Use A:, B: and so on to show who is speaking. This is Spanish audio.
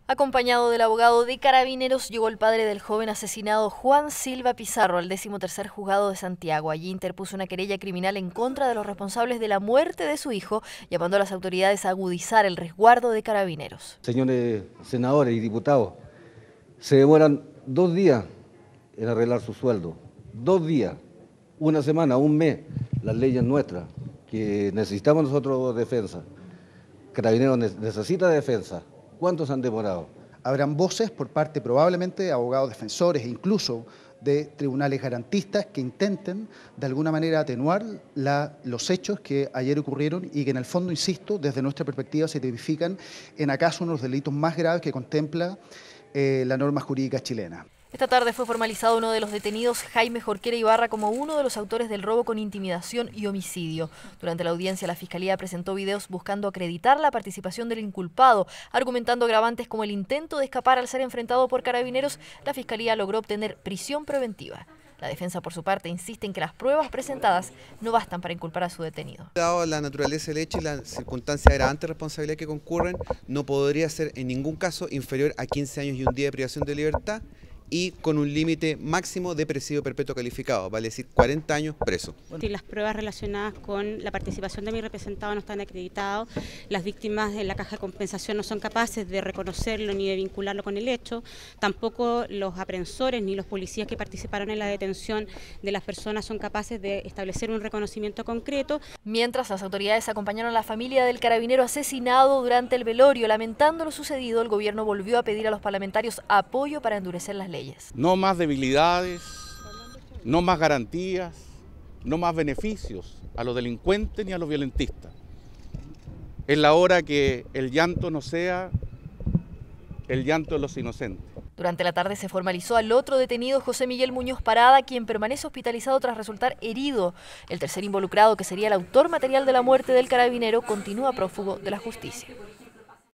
A: Acompañado del abogado de Carabineros, llegó el padre del joven asesinado Juan Silva Pizarro al 13º Juzgado de Santiago. Allí interpuso una querella criminal en contra de los responsables de la muerte de su hijo, llamando a las autoridades a agudizar el resguardo de Carabineros.
B: Señores senadores y diputados, se demoran 2 días en arreglar su sueldo. 2 días, una semana, un mes. Las leyes nuestras, que necesitamos nosotros defensa. Carabineros necesita defensa. ¿Cuántos han demorado?
C: Habrán voces por parte probablemente de abogados defensores e incluso de tribunales garantistas que intenten de alguna manera atenuar los hechos que ayer ocurrieron y que en el fondo, insisto, desde nuestra perspectiva se tipifican en acaso uno de los delitos más graves que contempla la norma jurídica chilena.
A: Esta tarde fue formalizado uno de los detenidos, Jaime Jorquera Ibarra, como uno de los autores del robo con intimidación y homicidio. Durante la audiencia, la Fiscalía presentó videos buscando acreditar la participación del inculpado, argumentando agravantes como el intento de escapar al ser enfrentado por Carabineros. La Fiscalía logró obtener prisión preventiva. La defensa, por su parte, insiste en que las pruebas presentadas no bastan para inculpar a su detenido.
D: Dado la naturaleza del hecho y las circunstancias agravantes de responsabilidad que concurren, no podría ser en ningún caso inferior a 15 años y un día de privación de libertad, y con un límite máximo de presidio perpetuo calificado, vale decir 40 años preso.
E: Si las pruebas relacionadas con la participación de mi representado no están acreditadas, las víctimas de la caja de compensación no son capaces de reconocerlo ni de vincularlo con el hecho, tampoco los aprensores ni los policías que participaron en la detención de las personas son capaces de establecer un reconocimiento concreto.
A: Mientras, las autoridades acompañaron a la familia del carabinero asesinado durante el velorio. Lamentando lo sucedido, el gobierno volvió a pedir a los parlamentarios apoyo para endurecer las leyes.
F: No más debilidades, no más garantías, no más beneficios a los delincuentes ni a los violentistas. Es la hora que el llanto no sea el llanto de los inocentes.
A: Durante la tarde se formalizó al otro detenido, José Miguel Muñoz Parada, quien permanece hospitalizado tras resultar herido. El tercer involucrado, que sería el autor material de la muerte del carabinero, continúa prófugo de la justicia.